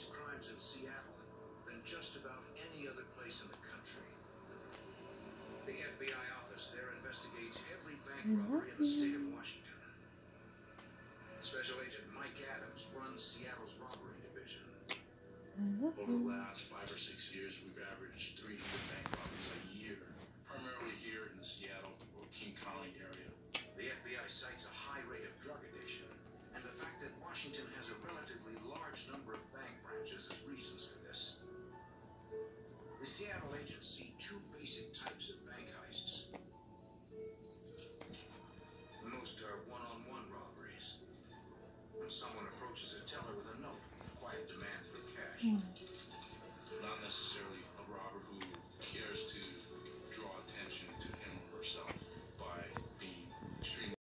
organized crimes in Seattle than just about any other place in the country. The FBI office there investigates every bank robbery in the state of Washington. Special Agent Mike Adams runs Seattle's robbery division. Over the last 5 or 6 years, we've averaged 300 bank robberies a year, primarily here in the Seattle or King County area. The FBI cites a high rate of drug addiction and the fact that Washington has a relatively large number of bank branches as reasons for this. The Seattle agents see two basic types of bank heists. Most are one-on-one robberies. When someone approaches a teller with a note, quiet demand for cash. Not necessarily